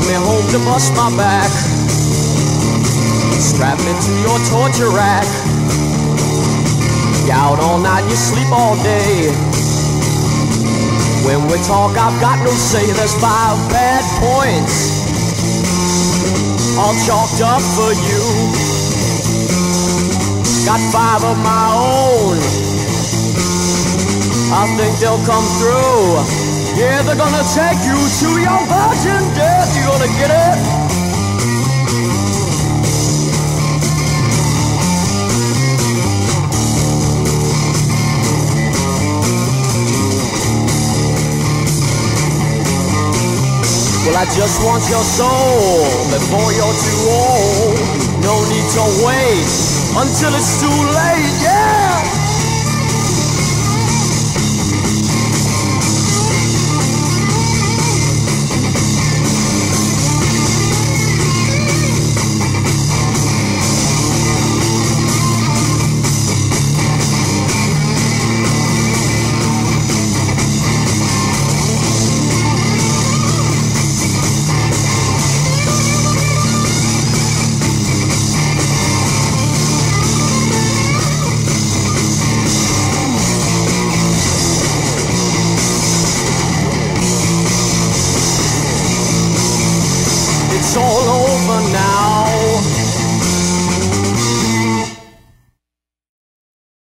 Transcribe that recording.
me home to bust my back. Strap me to your torture rack. You out all night, you sleep all day. When we talk, I've got no say. There's 5 bad points all chalked up for you. Got 5 of my own, I think they'll come through. Yeah, they're gonna take you to your virgin death. You gonna get it? Well, I just want your soul before you're too old. No need to wait until it's too late, yeah!